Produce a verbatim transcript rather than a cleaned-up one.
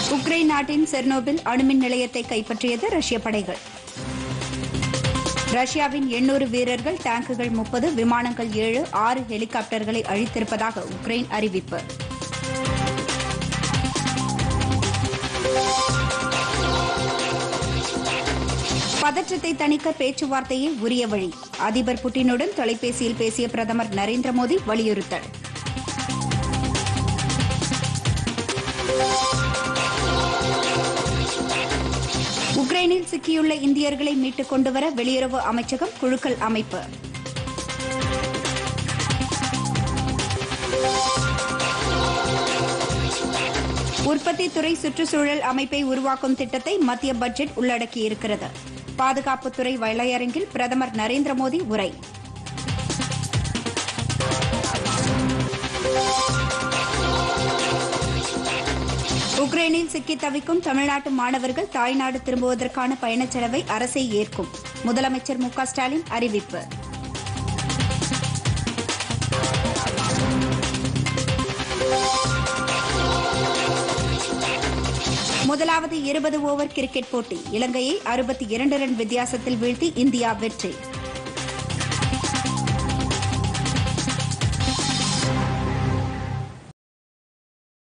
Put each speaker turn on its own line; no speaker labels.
Ukraine நாட்டின் Chernobyl அணுமின் நிலையத்தை கைப்பற்றியது ரஷ்ய படைகள். ரஷ்யாவின் எண்ணூறு வீரர்கள், டேங்குகள் முப்பது, விமானங்கள் ஏழு, ஆறு ஹெலிகாப்டர்களை அழித்திருப்பதாக உக்ரைன் அறிவிப்பு. பதற்றத்தை தணிக்க பேச்சுவார்த்தையே உரிய வழி. அதிபர் புட்டினுடன் தொலைபேசியில் பேசிய பிரதமர் நரேந்திர மோடி வலியுறுத்தல். உக்ரைனில் சிக்கியுள்ள இந்தியர்களை மீட்டுக் கொண்டுவர வெளியுறவு அமைச்சகம் குழுக்கள் அமைப்பு. உற்பத்தித்துறை சுற்றுச்சூழல் அமைப்பை உருவாக்கும் திட்டத்தை மத்திய பட்ஜெட் உள்ளடக்கியிருக்கிறது. பாதுகாப்புத்துறை வலையரங்கில் பிரதமர் நரேந்திர மோடி உரை. உக்ரைனில் சிக்கி தவிக்கும் தமிழ்நாட்டு மாணவர்கள் தாய்நாடு திரும்புவதற்கான பயணச் செலவை அரசே ஏற்கும். முதலமைச்சர் மு க ஸ்டாலின் அறிவிப்பு. முதலாவது இருபது ஓவர் கிரிக்கெட் போட்டி. இலங்கையை அறுபத்தி இரண்டு ரன் வித்தியாசத்தில் வீழ்த்தி இந்தியா வெற்றி.